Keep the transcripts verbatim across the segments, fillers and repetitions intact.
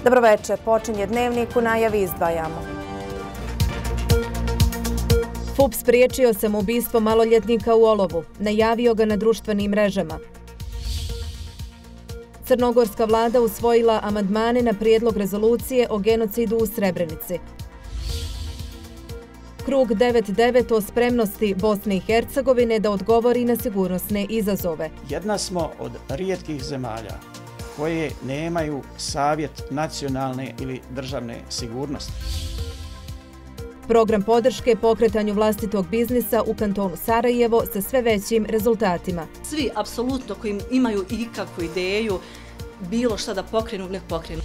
Dobroveče, počinje Dnevnik, u najavi izdvajamo. F U P spriječio samoubistvo maloljetnika u olovu, najavio ga na društvenim mrežama. Crnogorska vlada usvojila amandmane na prijedlog rezolucije o genocidu u Srebrenici. Krug devet devet o spremnosti Bosne i Hercegovine da odgovori na sigurnosne izazove. Jedna smo od rijetkih zemalja koje nemaju savjet nacionalne ili državne sigurnosti. Program podrške pokretanju vlastitog biznisa u kantonu Sarajevo sa sve većim rezultatima. Svi, apsolutno, koji imaju ikakvu ideju, bilo šta da pokrenu, nek pokrenu.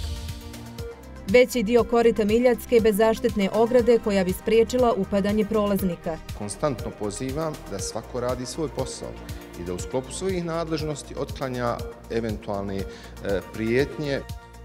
Veći dio korita Miljacke bez zaštitne ograde koja bi spriječila upadanje prolaznika. Konstantno pozivam da svako radi svoj posao i da u sklopu svojih nadležnosti otklanja eventualne e, prijetnje.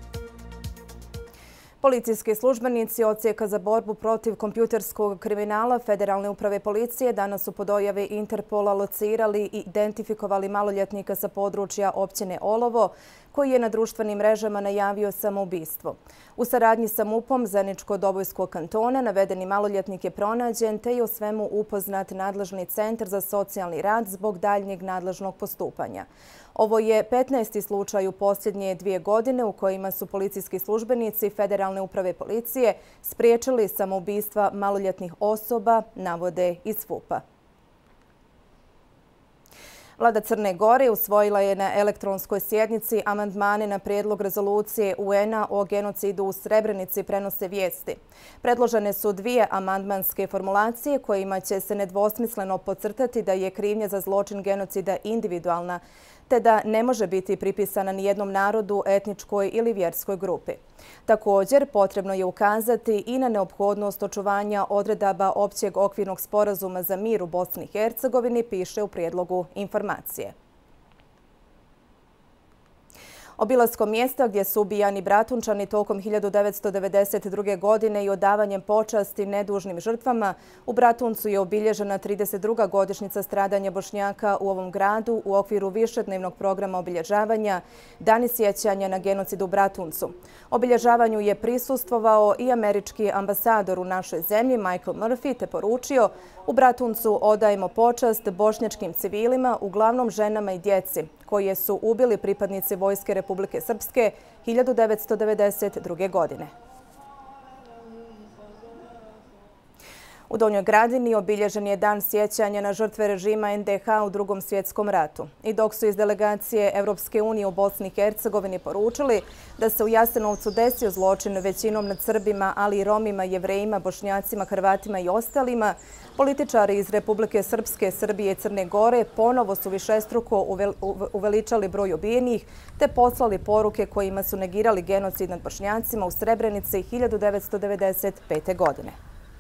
Policijski službenici Odsjeka za borbu protiv kompjuterskog kriminala Federalne uprave policije danas su po dojavi Interpola locirali i identifikovali maloljetnika sa područja općine Olovo, koji je na društvenim mrežama najavio samoubistvo. U saradnji sa MUP-om Zeničko-Dobojskog kantona navedeni maloljetnik je pronađen te je o svemu upoznat nadležni centar za socijalni rad zbog daljnjeg nadležnog postupanja. Ovo je petnaesti slučaj u posljednje dvije godine u kojima su policijski službenici Federalne uprave policije spriječili samoubistva maloljetnih osoba, navode iz F U P-a. Vlada Crne Gore usvojila je na elektronskoj sjednici amandmane na prijedlog rezolucije U N-a o genocidu u Srebrenici, prenose vijesti. Predložene su dvije amandmanske formulacije kojima će se nedvosmisleno podcrtati da je krivnja za zločin genocida individualna, te da ne može biti pripisana ni jednom narodu, etničkoj ili vjerskoj grupi. Također, potrebno je ukazati i na neophodnost očuvanja odredaba Općeg okvirnog sporazuma za mir u Bosni i Hercegovini, piše u prijedlogu informacije. Obilaskom mjesta gdje su ubijani Bratunčani tokom hiljadu devetsto devedeset druge. godine i odavanjem počasti nedužnim žrtvama, u Bratuncu je obilježena trideset druga godišnjica stradanja Bošnjaka u ovom gradu u okviru višednevnog programa obilježavanja Dani sjećanja na genocid u Bratuncu. Obilježavanju je prisustvovao i američki ambasador u našoj zemlji Michael Murphy te poručio: u Bratuncu odajemo počast bošnjačkim civilima, uglavnom ženama i djeci, koje su ubili pripadnici Vojske Republike Srpske hiljadu devetsto devedeset druge. godine. U Donjoj Gradini obilježen je dan sjećanja na žrtve režima N D H u Drugom svjetskom ratu. I dok su iz delegacije Evropske unije u Bosni i Hercegovini poručili da se u Jasenovcu desio zločin većinom nad Srbima, ali i Romima, Jevrejima, Bošnjacima, Hrvatima i ostalima, političari iz Republike Srpske, Srbije i Crne Gore ponovo su višestruko uveličali broj ubijenih te poslali poruke kojima su negirali genocid nad Bošnjacima u Srebrenici hiljadu devetsto devedeset pete. godine.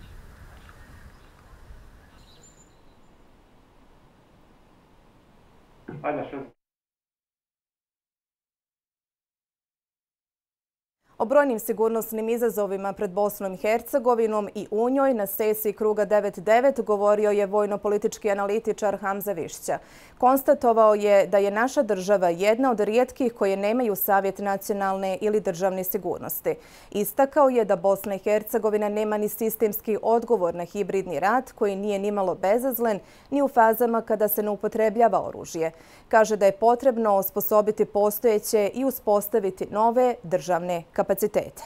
O brojnim sigurnosnim izazovima pred Bosnom i Hercegovinom i u njoj na sesiji kruga devet devet govorio je vojno-politički analitičar Hamza Višća. Konstatovao je da je naša država jedna od rijetkih koje nemaju savjet nacionalne ili državne sigurnosti. Istakao je da Bosna i Hercegovina nema ni sistemski odgovor na hibridni rat koji nije nimalo bezazlen ni u fazama kada se ne upotrebljava oružje. Kaže da je potrebno osposobiti postojeće i uspostaviti nove državne kapacitete.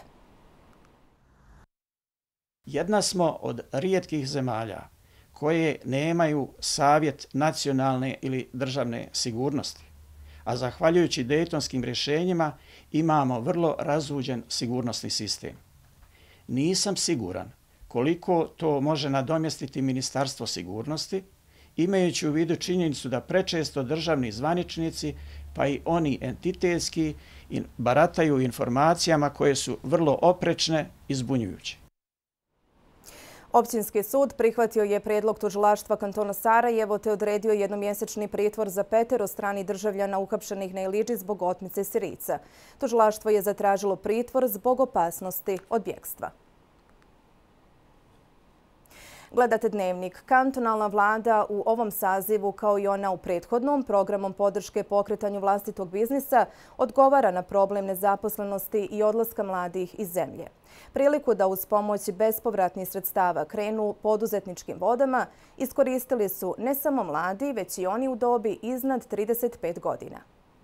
Jedna smo od rijetkih zemalja koje nemaju savjet nacionalne ili državne sigurnosti, a zahvaljujući dejtonskim rješenjima imamo vrlo razuđen sigurnosni sistem. Nisam siguran koliko to može nadomjestiti Ministarstvo sigurnosti, imajući u vidu činjenicu da prečesto državni zvaničnici, pa i oni entitetski, barataju informacijama koje su vrlo oprečne i zbunjujuće. Općinski sud prihvatio je prijedlog tužilaštva kantona Sarajevo te odredio jednomjesečni pritvor za petero stranih državljana uhapšenih na Iliđi zbog otmice Sirica. Tužilaštvo je zatražilo pritvor zbog opasnosti od bjegstva. Gledate Dnevnik. Kantonalna vlada u ovom sazivu, kao i ona u prethodnom, programom podrške pokretanju vlastitog biznisa, odgovara na problem nezaposlenosti i odlaska mladih iz zemlje. Priliku da uz pomoć bespovratnih sredstava krenu poduzetničkim vodama iskoristili su ne samo mladi, već i oni u dobi iznad trideset pet godina.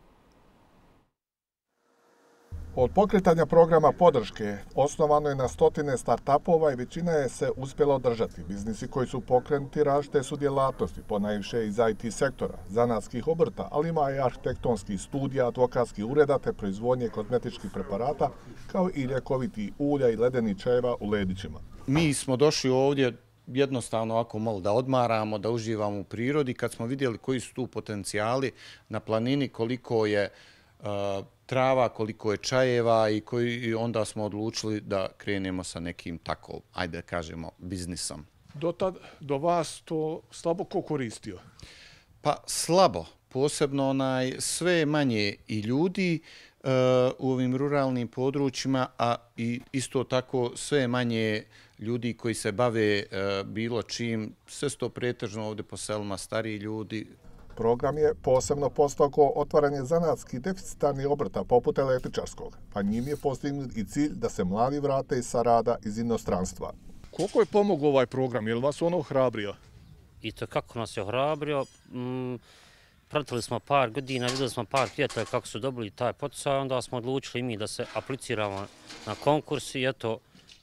Od pokretanja programa podrške osnovano je na stotine start-upova i većina je se uspjela održati. Biznisi koji su pokrenuti različite su djelatnosti, ponajviše iz I T sektora, zanatskih obrta, ali ima i arhitektonskih studija, advokatskih ureda te proizvodnje kozmetičkih preparata, kao i ljekovitih ulja i ledenih čajeva u ledićima. Mi smo došli ovdje jednostavno ovako malo da odmaramo, da uživamo u prirodi. Kad smo vidjeli koji su tu potencijali na planini, koliko je uh, trava, koliko je čajeva i koji onda smo odlučili da krenemo sa nekim tako, ajde da kažemo, biznisom. Do tad, do vas to slabo ko koristio? Pa slabo, posebno onaj sve manje i ljudi uh, u ovim ruralnim područjima, a i isto tako sve manje ljudi koji se bave uh, bilo čim, sve sto pretežno ovdje po selima stariji ljudi. Program je posebno postakao otvaranje zanatskih deficitarnih obrta poput električarskog, pa njim je postignut i cilj da se mladi vrate sa rada iz inostranstva. Koliko je pomogao ovaj program? Je li vas ono ohrabrio? I to kako nas je ohrabrio, mm, pratili smo par godina, vidjeli smo par prijatelja kako su dobili taj poticaj, onda smo odlučili mi da se apliciramo na konkurs i eto,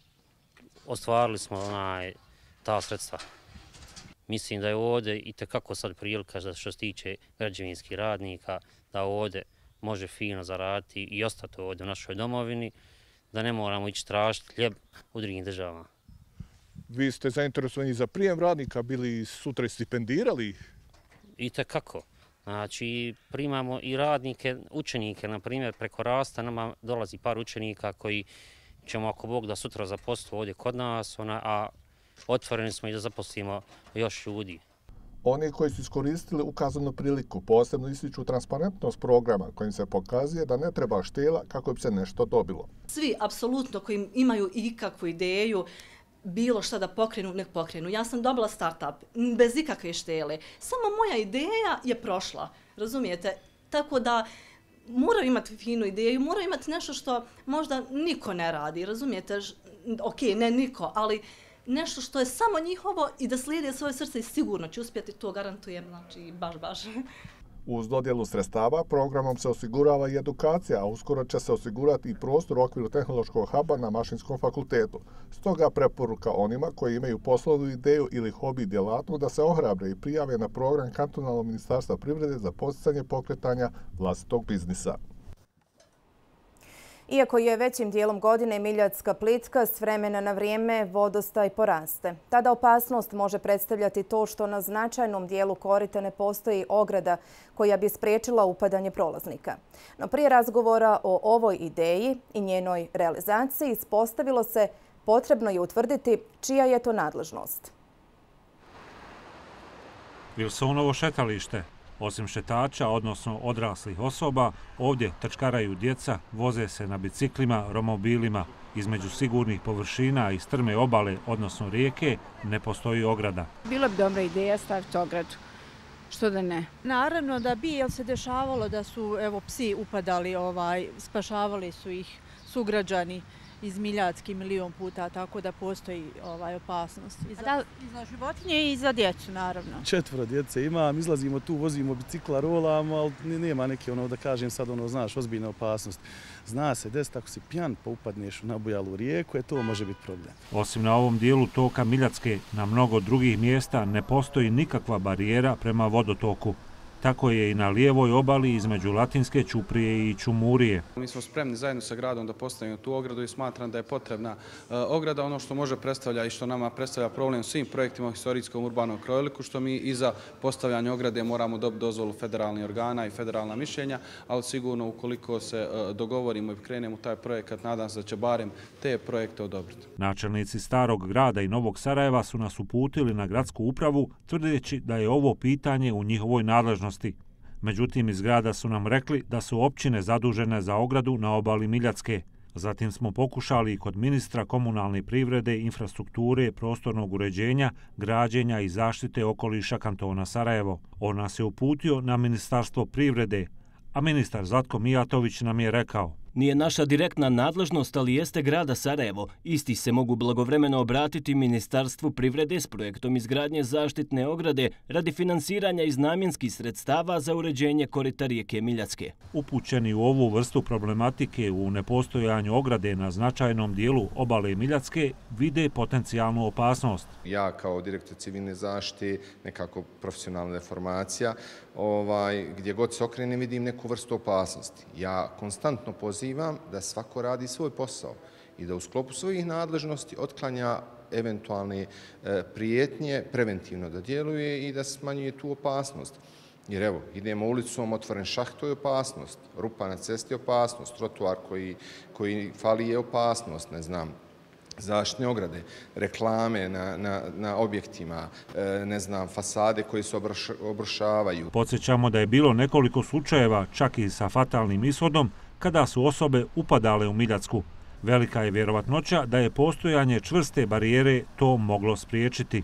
ostvarili smo onaj, ta sredstva. Mislim da je ovdje i tekako sad prilika da što se tiče građevinskih radnika, da ovdje može fino zaraditi i ostati ovdje u našoj domovini, da ne moramo ići tražiti hljeb u drugim državama. Vi ste zainteresovani za prijem radnika, bili sutra stipendirali? I tekako. Znači, primamo i radnike, učenike, na primjer, preko Rasta nama dolazi par učenika koji ćemo, ako Bog da, sutra zaposliti ovdje kod nas, ona, a otvoreni smo i da zaposlimo još ljudi. Oni koji su iskoristili ukazanu priliku posebno ističu transparentnost programa kojim se pokazuje da ne treba štela kako bi se nešto dobilo. Svi, apsolutno, koji imaju ikakvu ideju, bilo šta da pokrenu, nek pokrenu. Ja sam dobila start-up bez ikakve štele. Samo moja ideja je prošla, razumijete? Tako da moraju imati finu ideju, moraju imati nešto što možda niko ne radi, razumijete? Ok, ne niko, ali nešto što je samo njihovo i da slijede svoje srce i sigurno će uspjeti, to garantujem, znači baš, baš. Uz dodjelu sredstava programom se osigurava i edukacija, a uskoro će se osigurati i prostor u okviru tehnološkog huba na Mašinskom fakultetu. Stoga preporuka onima koji imaju poslovnu ideju ili hobi djelatnu da se ohrabre i prijave na program Kantonalnog ministarstva privrede za podsticanje pokretanja vlastitog biznisa. Iako je većim dijelom godine Miljacka plitka, s vremena na vrijeme vodostaj poraste. Tada opasnost može predstavljati to što na značajnom dijelu korita ne postoji ograda koja bi spriječila upadanje prolaznika. No prije razgovora o ovoj ideji i njenoj realizaciji ispostavilo se potrebno je utvrditi čija je to nadležnost. Wilsonovo šetalište. Osim šetača, odnosno odraslih osoba, ovdje trčkaraju djeca, voze se na biciklima, romobilima. Između sigurnih površina i strme obale, odnosno rijeke, ne postoji ograda. Bila bi dobra ideja staviti ogradu. Što da ne? Naravno da bi, jer se dešavalo da su evo, psi upadali, ovaj, spašavali su ih sugrađani iz Miljacki milion puta, tako da postoji ovaj, opasnost. I za, da, i za životinje i za djecu, naravno. Četvoro djece imam, izlazimo tu, vozimo bicikla, rolamo, ali nema neke, ono, da kažem sad, ono, znaš, ozbiljna opasnost. Zna se, desiti, ako si pijan pa upadneš u nabujalu rijeku, je to može biti problem. Osim na ovom dijelu toka Miljacke, na mnogo drugih mjesta ne postoji nikakva barijera prema vodotoku. Tako je i na lijevoj obali između Latinske Ćuprije i Ćumurije. Mi smo spremni zajedno sa gradom da postavimo tu ogradu i smatram da je potrebna uh, ograda. Ono što može predstavlja i što nama predstavlja problem svim projektima u historijskom urbanom krajoliku, što mi iza postavljanja ograde moramo dobiti dozvolu federalnih organa i federalna mišljenja, ali sigurno ukoliko se uh, dogovorimo i krenemo u taj projekat, nadam se da će barem te projekte odobriti. Načelnici Starog grada i Novog Sarajeva su nas uputili na gradsku upravu, tvrdeći da je ovo pitanje u njihovoj nadležnosti. Međutim, iz grada su nam rekli da su općine zadužene za ogradu na obali Miljacke. Zatim smo pokušali i kod ministra komunalne privrede, infrastrukture, prostornog uređenja, građenja i zaštite okoliša kantona Sarajevo. On nas je uputio na Ministarstvo privrede, a ministar Zlatko Mijatović nam je rekao: Nije naša direktna nadležnost, ali jeste grada Sarajevo. Isti se mogu blagovremeno obratiti Ministarstvu privrede s projektom izgradnje zaštitne ograde radi finansiranja iz namjenskih sredstava za uređenje korita rijeke Miljacke. Upućeni u ovu vrstu problematike u nepostojanju ograde na značajnom dijelu obale Miljacke vide potencijalnu opasnost. Ja kao direktor civilne zaštite, nekako profesionalna deformacija, ovaj, gdje god se okrenem vidim neku vrstu opasnosti. Ja konstantno pozivam da svako radi svoj posao i da u sklopu svojih nadležnosti otklanja eventualne prijetnje, preventivno da djeluje i da smanjuje tu opasnost. Jer evo, idemo ulicom, otvoren šah, to je opasnost, rupa na cesti je opasnost, trotuar koji, koji fali je opasnost, ne znam, zaštitne ograde, reklame na, na, na objektima, ne znam, fasade koje se obruš, obrušavaju. Podsjećamo da je bilo nekoliko slučajeva, čak i sa fatalnim ishodom, kada su osobe upadale u Miljacku. Velika je vjerovatnoća da je postojanje čvrste barijere to moglo spriječiti.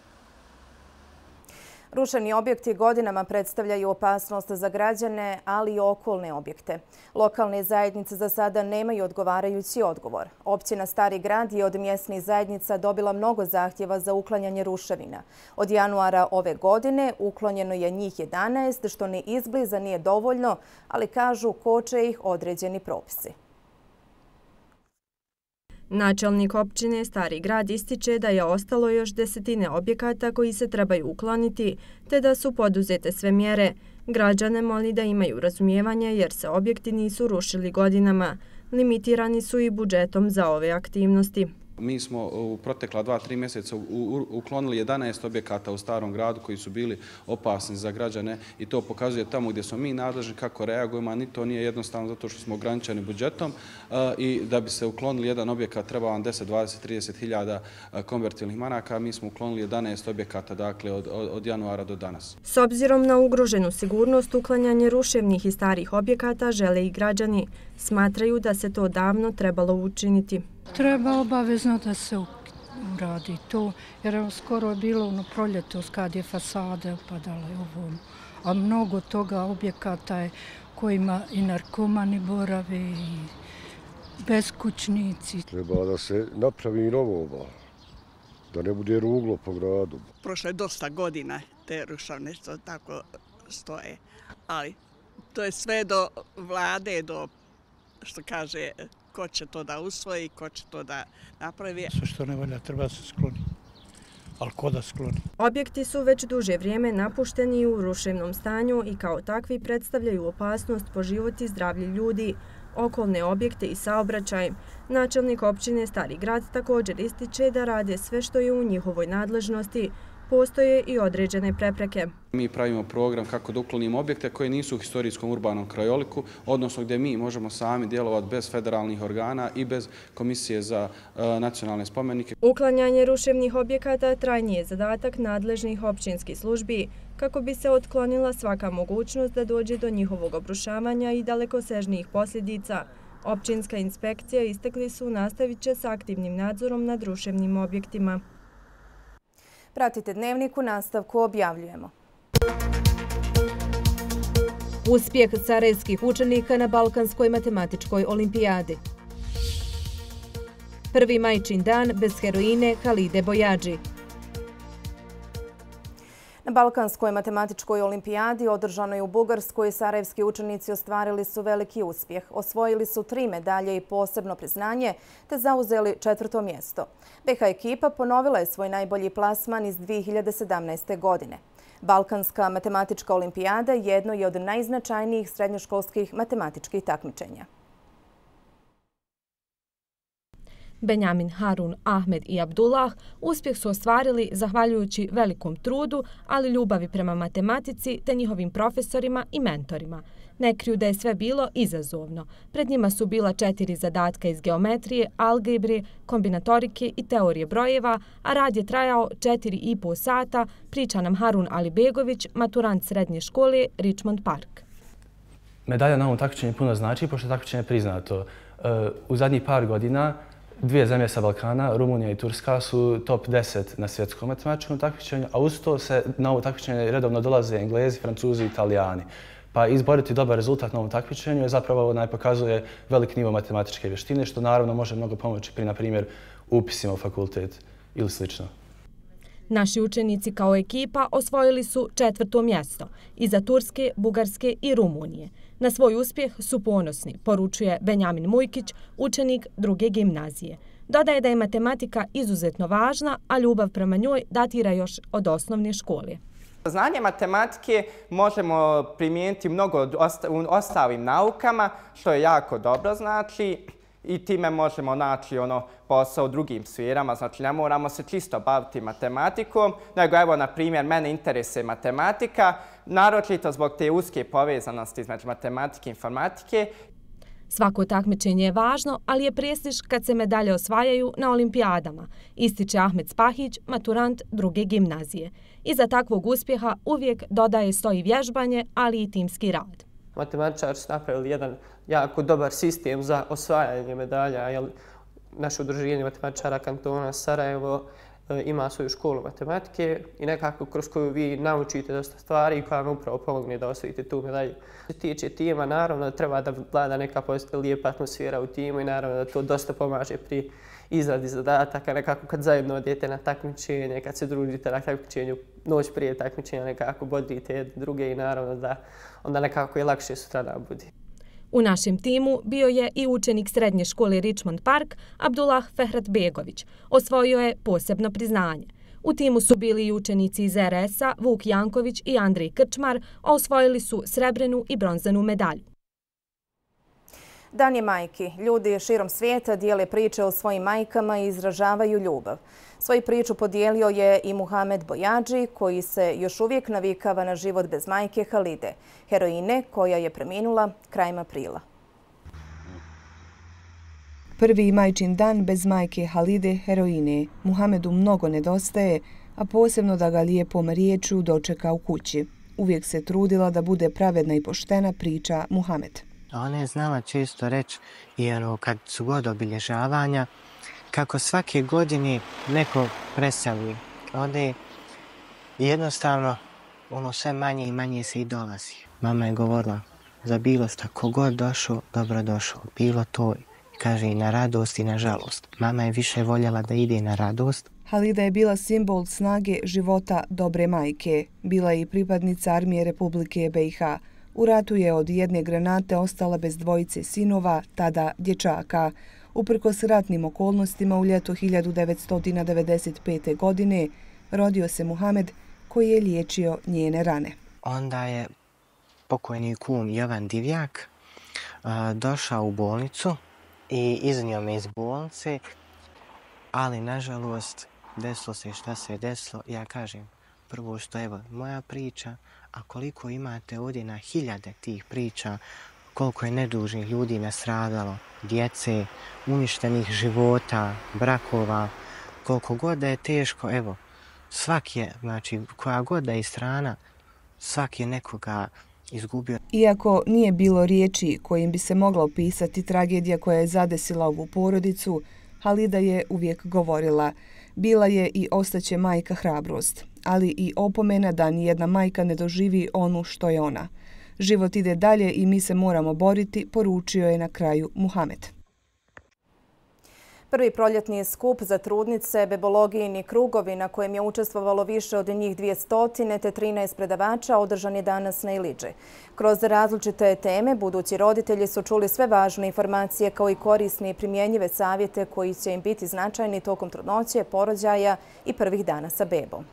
Rušeni objekti godinama predstavljaju opasnost za građane, ali i okolne objekte. Lokalne zajednice za sada nemaju odgovarajući odgovor. Općina Stari Grad je od mjesnih zajednica dobila mnogo zahtjeva za uklanjanje ruševina. Od januara ove godine uklonjeno je njih jedanaest, što ni izbliza nije dovoljno, ali kažu koče ih određeni propisi. Načelnik općine Stari Grad ističe da je ostalo još desetine objekata koji se trebaju ukloniti, te da su poduzete sve mjere. Građane moli da imaju razumijevanje jer se objekti nisu rušili godinama. Limitirani su i budžetom za ove aktivnosti. Mi smo u protekla dva, tri mjeseca uklonili jedanaest objekata u Starom Gradu koji su bili opasni za građane i to pokazuje tamo gdje smo mi nadležni kako reagujemo, a ni to nije jednostavno zato što smo ograničeni budžetom i da bi se uklonili jedan objekat treba vam deset, dvadeset, trideset hiljada konvertibilnih maraka, a mi smo uklonili jedanaest objekata dakle od, od januara do danas. S obzirom na ugroženu sigurnost, uklanjanje ruševnih i starih objekata žele i građani. Smatraju da se to davno trebalo učiniti. Treba obavezno da se uradi to, jer skoro je bilo ono proljetos kad je fasade upadale ovom, a mnogo toga objekata je kojima i narkomani borave i beskućnici. Treba da se napravi novo, da ne bude ruglo po gradu. Prošlo je dosta godina te rušavne što tako stoje, ali to je sve do vlade, do što kaže ko će to da usvoji, ko će to da napravi. Sve što ne valja treba se skloni, ali ko da skloni? Objekti su već duže vrijeme napušteni u ruševnom stanju i kao takvi predstavljaju opasnost po život i zdravlje ljudi, okolne objekte i saobraćaj. Načelnik općine Stari Grad također ističe da rade sve što je u njihovoj nadležnosti. Postoje i određene prepreke. Mi pravimo program kako da uklonimo objekte koji nisu u historijskom urbanom krajoliku, odnosno gdje mi možemo sami djelovati bez federalnih organa i bez Komisije za uh, nacionalne spomenike. Uklanjanje ruševnih objekata trajni je zadatak nadležnih općinskih službi kako bi se otklonila svaka mogućnost da dođe do njihovog obrušavanja i dalekosežnijih posljedica. Općinska inspekcija istakli su nastavit će s aktivnim nadzorom nad ruševnim objektima. Pratite Dnevnik, u nastavku objavljujemo. Uspjeh sarajevskih učenika na Balkanskoj matematičkoj olimpijadi. Prvi majčin dan bez heroine Halide Bojadži. Na Balkanskoj matematičkoj olimpijadi održanoj u Bugarskoj sarajevski učenici ostvarili su veliki uspjeh. Osvojili su tri medalje i posebno priznanje te zauzeli četvrto mjesto. B H ekipa ponovila je svoj najbolji plasman iz dvije hiljade sedamnaeste. godine. Balkanska matematička olimpijada jedno je od najznačajnijih srednjoškolskih matematičkih takmičenja. Benjamin, Harun, Ahmed i Abdullah uspjeh su ostvarili zahvaljujući velikom trudu, ali ljubavi prema matematici te njihovim profesorima i mentorima. Ne kriju da je sve bilo izazovno. Pred njima su bila četiri zadatka iz geometrije, algebre, kombinatorike i teorije brojeva, a rad je trajao četiri i po sata, priča nam Harun Alibegović, maturant srednje škole Richmond Park. Medalja na ovom takmičenju puno znači, pošto takmičenje je priznato U zadnjih par godina dvije zemlje sa Balkana, Rumunija i Turska, su top deset na svjetskom matematičkom takmičenju, a uz to se na ovo takmičenje redovno dolaze Englezi, Francuzi i Italijani. Pa izboriti dobar rezultat na ovom takmičenju je zapravo pokazuje velik nivo matematičke vještine, što naravno može mnogo pomoći pri, na primjer, upisima u fakultet ili slično. Naši učenici kao ekipa osvojili su četvrto mjesto iza Turske, Bugarske i Rumunije. Na svoj uspjeh su ponosni, poručuje Benjamin Mujkić, učenik druge gimnazije. Dodaje da je matematika izuzetno važna, a ljubav prema njoj datira još od osnovne škole. Znanje matematike možemo primijeniti mnogo u ostalim naukama, što je jako dobro, znači, i time možemo naći ono posao u drugim sferama, znači ne moramo se čisto baviti matematikom, nego evo, na primjer, mene interesuje matematika, naročito zbog te uske povezanosti između matematike i informatike. Svako takmičenje je važno, ali je prestiž kad se medalje osvajaju na olimpijadama, ističe Ahmed Spahić, maturant druge gimnazije. Iza takvog uspjeha uvijek dodaje stoji vježbanje, ali i timski rad. Matematičari su napravili jedan jako dobar sistem za osvajanje medalja, jer naše udruženje matematičara kantona Sarajevo ima svoju školu matematike i nekako kroz koju vi naučite dosta stvari koja vam upravo pomogne da osvojite tu medalju. Što se tiče tima, naravno da treba da vlada neka lijepa atmosfera u timu i naravno da to dosta pomaže pri izradi zadataka, nekako kad zajedno odete na takmičenje, kad se družite na takmičenju, noć prije takmičenja nekako bodrite druge i naravno da onda nekako je lakše sutradan budi. U našem timu bio je i učenik srednje škole Richmond Park, Abdullah Fehrat-Begović. Osvojio je posebno priznanje. U timu su bili i učenici iz er es a, Vuk Janković i Andrej Krčmar, a osvojili su srebrenu i bronzanu medalju. Dan je majki. Ljudi širom svijeta dijele priče o svojim majkama i izražavaju ljubav. Svoju priču podijelio je i Muhamed Bojadži, koji se još uvijek navikava na život bez majke Halide, heroine koja je preminula krajem aprila. Prvi majčin dan bez majke Halide, heroine, Muhamedu mnogo nedostaje, a posebno da ga lijepom riječju dočeka u kući. Uvijek se trudila da bude pravedna i poštena, priča Muhamed. Ona je znala često reći, jer kad su god obilježavanja, kako svake godine neko preseli. Ode jednostavno ono sve manje i manje se i dolazi. Mama je govorila za bilo šta, kogod došao, dobro došao. Bilo to, kaže, i na radost i na žalost. Mama je više voljela da ide na radost. Halida je bila simbol snage života dobre majke. Bila je i pripadnica armije Republike be i ha. U ratu je od jedne granate ostala bez dvojice sinova, tada dječaka. Uprkos ratnim okolnostima u ljeto hiljadu devetsto devedeset pete. godine rodio se Muhamed koji je liječio njene rane. Onda je pokojni kum Jovan Divjak a, došao u bolnicu i iznio me iz bolnice, ali nažalost desilo se šta se je desilo. Ja kažem prvo što evo moja priča, a koliko imate ovdje na hiljade tih priča, koliko je nedužnih ljudi nastradalo, djece, uništenih života, brakova, koliko god da je teško, evo, svak je, znači, koja god da je strana, svak je nekoga izgubio. Iako nije bilo riječi kojim bi se mogla opisati tragedija koja je zadesila ovu porodicu, Halida je uvijek govorila. Bila je i ostaće majka hrabrost, ali i opomena da nijedna majka ne doživi onu što je ona. Život ide dalje i mi se moramo boriti, poručio je na kraju Muhamed. Prvi proljetni skup za trudnice, bebologijini krugovi na kojem je učestvovalo više od njih dvjesto te trinaest predavača održan je danas na Ilidži. Kroz različite teme budući roditelji su čuli sve važne informacije kao i korisne i primjenjive savjete koji će im biti značajni tokom trudnoće, porođaja i prvih dana sa bebom.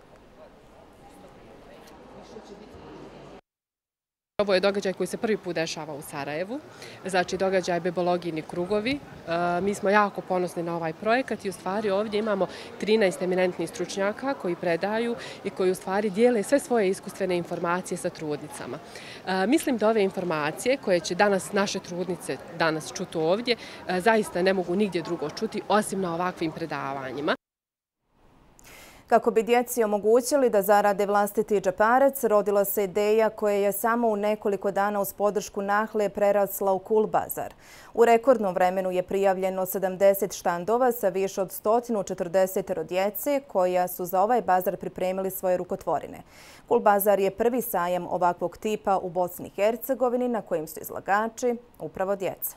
Ovo je događaj koji se prvi put dešava u Sarajevu, znači događaj bebologijini krugovi. Mi smo jako ponosni na ovaj projekat i u stvari ovdje imamo trinaest eminentnih stručnjaka koji predaju i koji u stvari dijele sve svoje iskustvene informacije sa trudnicama. Mislim da ove informacije koje će danas naše trudnice danas čuti ovdje zaista ne mogu nigdje drugo čuti osim na ovakvim predavanjima. Kako bi djeci omogućili da zarade vlastiti džeparac, rodila se ideja koja je samo u nekoliko dana uz podršku Nahle prerasla u Cool Bazar. U rekordnom vremenu je prijavljeno sedamdeset štandova sa više od sto četrdeset djece koja su za ovaj bazar pripremili svoje rukotvorine. Cool Bazar je prvi sajam ovakvog tipa u Bosni i Hercegovini na kojim su izlagači upravo djeca.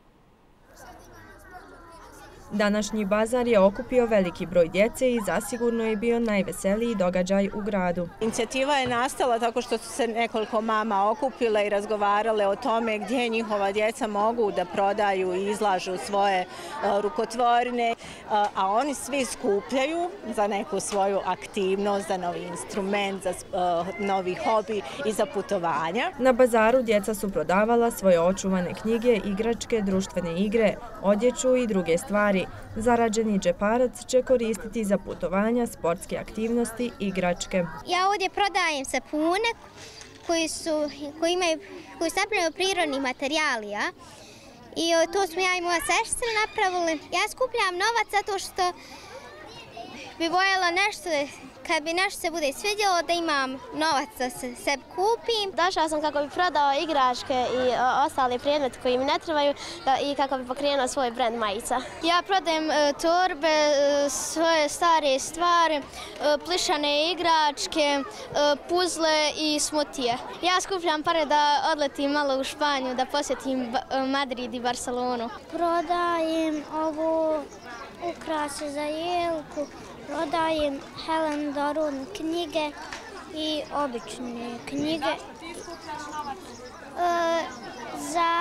Današnji bazar je okupio veliki broj djece i zasigurno je bio najveseliji događaj u gradu. Inicijativa je nastala tako što su se nekoliko mama okupile i razgovarale o tome gdje njihova djeca mogu da prodaju i izlažu svoje rukotvorine, a oni svi skupljaju za neku svoju aktivnost, za novi instrument, za novi hobi i za putovanja. Na bazaru djeca su prodavala svoje očuvane knjige, igračke, društvene igre, odjeću i druge stvari. Zarađeni džeparac će koristiti za putovanja, sportske aktivnosti i igračke. Ja ovdje prodajem sapune koji su, koji imaju, koji su napravljeni od prirodnih materijalija i to smo ja i moja sestra napravili. Ja skupljam novac zato što bi voljela nešto, kad bi nešto se bude svidjelo, da imam novac da se sebi kupim. Došla sam kako bi prodao igračke i ostale predmete koji mi ne trebaju i kako bi pokrenuo svoj brend majica. Ja prodajem torbe, svoje stare stvari, plišane igračke, puzle i smutije. Ja skupljam pare da odletim malo u Španiju, da posjetim Madrid i Barcelonu. Prodajem ovo ukrase za jelku. Prodajem Helen Dorun knjige i obične knjige. Ti skupljaš novac? E, za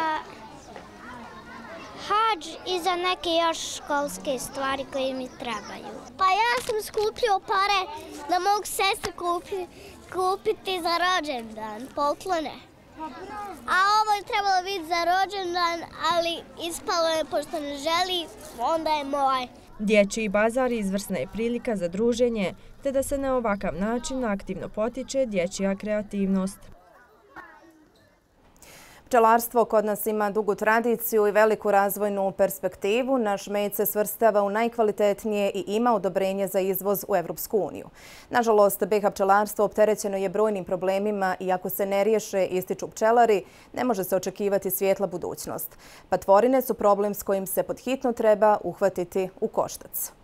hadž i za neke još školske stvari koje mi trebaju. Pa ja sam skupljao pare da mogu sestri kupi, kupiti za rođendan, poklone. A ovo je trebalo biti za rođendan, ali ispalo je pošto ne želi, onda je moj. Dječji bazar izvrsna je prilika za druženje, te da se na ovakav način aktivno potiče dječja kreativnost. Pčelarstvo kod nas ima dugu tradiciju i veliku razvojnu perspektivu. Naš med se svrstava u najkvalitetnije i ima odobrenje za izvoz u Evropsku uniju. Nažalost, B iH pčelarstvo opterećeno je brojnim problemima i ako se ne riješe, ističu pčelari, ne može se očekivati svijetla budućnost. Patvorine su problem s kojim se podhitno treba uhvatiti u koštac.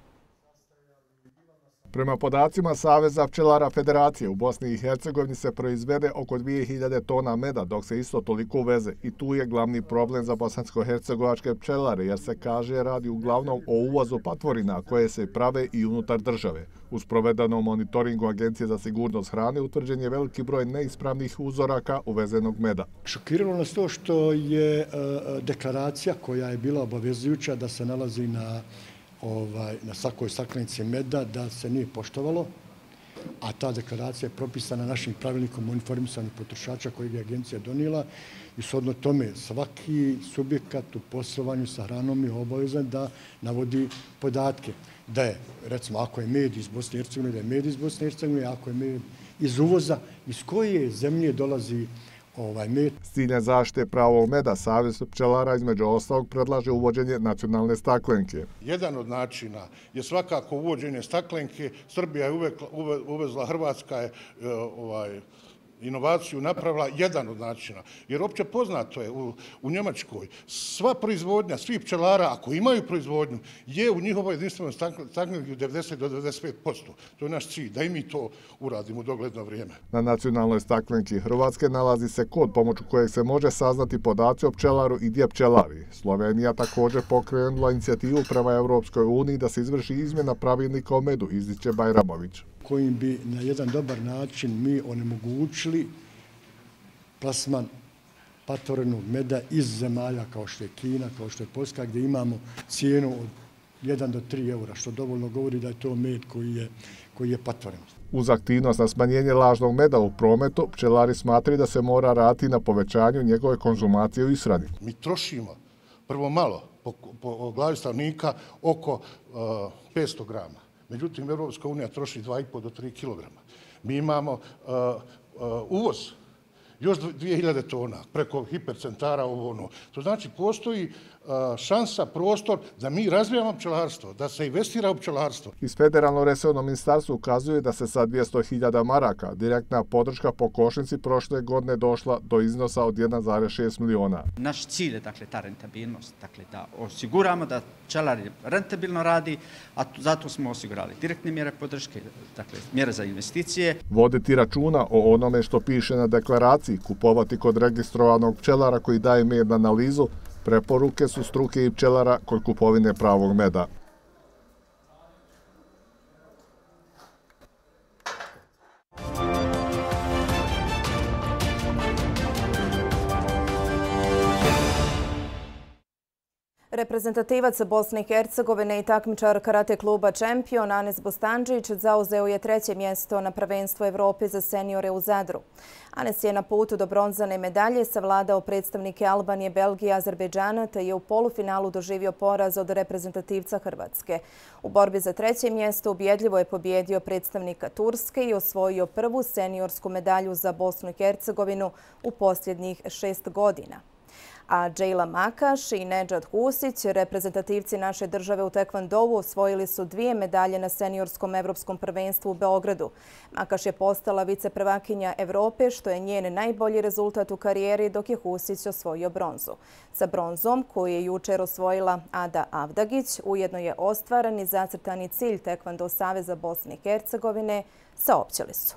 Prema podacima Saveza pčelara Federacije, u Bosni i Hercegovini se proizvede oko dvije hiljade tona meda, dok se isto toliko uveze. I tu je glavni problem za bosansko-hercegovačke pčelare, jer se kaže radi uglavnom o uvozu patvorina koje se prave i unutar države. Uz provedenom monitoringu Agencije za sigurnost hrane utvrđen je veliki broj neispravnih uzoraka uvezenog meda. Šokiralo nas to što je deklaracija koja je bila obavezujuća da se nalazi na Ovaj, na svakoj staklenici meda da se nije poštovalo, a ta deklaracija je propisana našim pravilnikom o informisanju potrošača koji je agencija donijela i shodno tome svaki subjekat u poslovanju sa hranom je obavezan da navodi podatke. Da je, recimo, ako je med iz Bosne i Hercegovine, da je med iz Bosne i Hercegovine, ako je med iz uvoza, iz koje zemlje dolazi ovaj med. S ciljem zaštite pravog meda, Savez pčelara između ostalog predlaže uvođenje nacionalne staklenke. Jedan od načina je svakako uvođenje staklenke. Srbija je uvek, uve, uvezla, Hrvatska je ovaj, inovaciju napravila, jedan od načina. Jer opće poznato je u, u Njemačkoj sva proizvodnja, svi pčelara, ako imaju proizvodnju, je u njihovoj jedinstvenoj staklenki devedeset do devedeset pet posto. To je naš cilj, da i mi to uradimo u dogledno vrijeme. Na nacionalnoj staklenki Hrvatske nalazi se kod pomoću kojeg se može saznati podaci o pčelaru i gdje pčelari. Slovenija također pokrenula inicijativu prema Evropskoj uniji da se izvrši izmjena pravilnika o medu, izdiče Bajramović. Kojim bi na jedan dobar način mi onemogućili plasman patvorenog meda iz zemalja kao što je Kina, kao što je Poljska, gdje imamo cijenu od jedan do tri eura, što dovoljno govori da je to med koji je, koji je patvoren. Uz aktivnost na smanjenje lažnog meda u prometu, pčelari smatraju da se mora raditi na povećanju njegove konzumacije u ishrani. Mi trošimo prvo malo po, po glavi stanovnika oko uh, petsto grama. Međutim, Evropska unija troši dva i po do tri kilograma. Mi imamo uh, uh, uvoz još dvije hiljade tona preko hipercentara ovo ono. To znači postoji šansa, prostor da mi razvijamo pčelarstvo, da se investira u pčelarstvo. Iz Federalno resorno ministarstvo ukazuje da se sa dvjesto hiljada maraka direktna podrška po košnici prošle godine došla do iznosa od jedan zarez šest miliona. Naš cilj je dakle ta rentabilnost, dakle da osiguramo da pčelar rentabilno radi, a zato smo osigurali direktne mjere podrške, dakle mjere za investicije. Voditi računa o onome što piše na deklaraciji, kupovati kod registrovanog pčelara koji daje med na analizu, preporuke su struke i pčelara kod kupovine pravog meda. Reprezentativac Bosne i Hercegovine i takmičar karate kluba Čempion Anes Bostandžić zauzeo je treće mjesto na prvenstvu Evrope za seniore u Zadru. Anes je na putu do bronzane medalje savladao predstavnike Albanije, Belgije i Azerbejdžana te je u polufinalu doživio poraz od reprezentativca Hrvatske. U borbi za treće mjesto ubjedljivo je pobjedio predstavnika Turske i osvojio prvu seniorsku medalju za Bosnu i Hercegovinu u posljednjih šest godina. A Džejla Makaš i Nedžad Husić, reprezentativci naše države u tekvandovu, osvojili su dvije medalje na seniorskom evropskom prvenstvu u Beogradu. Makaš je postala viceprvakinja Evrope, što je njen najbolji rezultat u karijeri, dok je Husić osvojio bronzu. Sa bronzom, koju je jučer osvojila Ada Avdagić, ujedno je ostvaren i zacrtani cilj Tekvando Saveza Bosne i Hercegovine, saopćili su.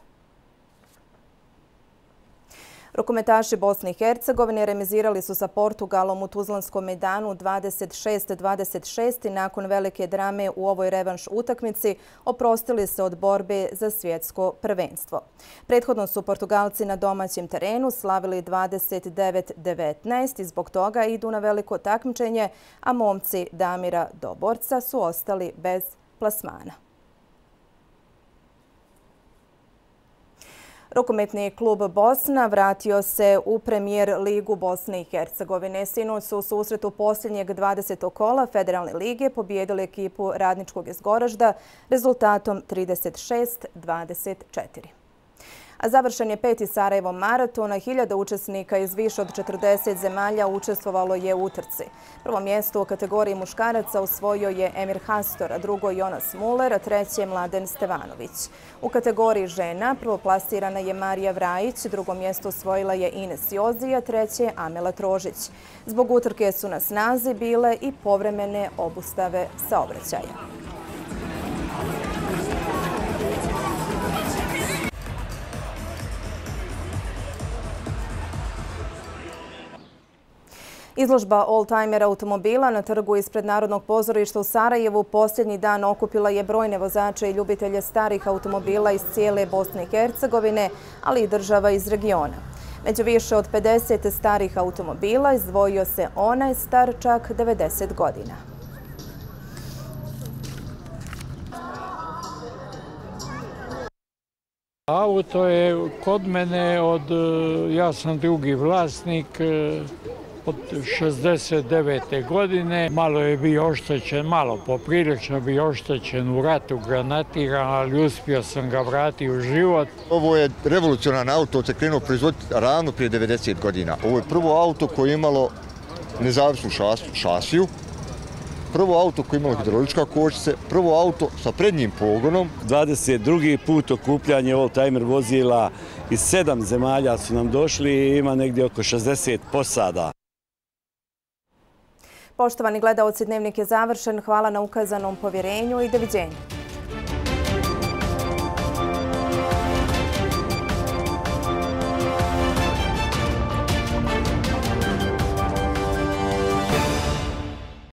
Rukometaši Bosne i Hercegovine remizirali su sa Portugalom u Tuzlanskom Mejdanu dvadeset šest dvadeset šest i nakon velike drame u ovoj revanš utakmici oprostili se od borbe za svjetsko prvenstvo. Prethodno su Portugalci na domaćem terenu slavili dvadeset devet devetnaest i zbog toga idu na veliko takmičenje, a momci Damira Doborca su ostali bez plasmana. Rukometni klub Bosna vratio se u premijer ligu Bosne i Hercegovine. Sinoć su u susretu posljednjeg dvadesetog kola Federalne lige pobijedili ekipu Radničkog iz Goražda rezultatom trideset šest dvadeset četiri. A završen je peti Sarajevo maraton, a hiljada učesnika iz više od četrdeset zemalja učestvovalo je u utrci. Prvo mjesto u kategoriji muškaraca osvojio je Emir Hastor, a drugo Jonas Muller, a treće Mladen Stevanović. U kategoriji žena prvoplasirana je Marija Vrajić, drugo mjesto osvojila je Ines Jozi, a treće Amela Trožić. Zbog utrke su na snazi bile i povremene obustave saobraćaja. Izložba oldtimer automobila na trgu ispred Narodnog pozorišta u Sarajevu posljednji dan okupila je brojne vozače i ljubitelje starih automobila iz cijele Bosne i Hercegovine, ali i država iz regiona. Među više od pedeset starih automobila izdvojio se onaj star čak devedeset godina. Auto je kod mene od, ja sam drugi vlasnik, od šezdeset devete godine. Malo je bio oštećen, malo poprilično bio oštećen u ratu, granatiran, ali uspio sam ga vratiti u život. Ovo je revolucionaran auto, se krenuo proizvoditi ravno prije devedeset godina. Ovo je prvo auto koje je imalo nezavisnu šasiju, prvo auto koje je imalo hidraulička kočnice, prvo auto sa prednjim pogonom. dvadeset drugi put okupljanje oldtimer vozila iz sedam zemalja su nam došli i ima negdje oko šezdeset posada. Poštovani gledaoci, Dnevnik je završen. Hvala na ukazanom povjerenju i doviđenja.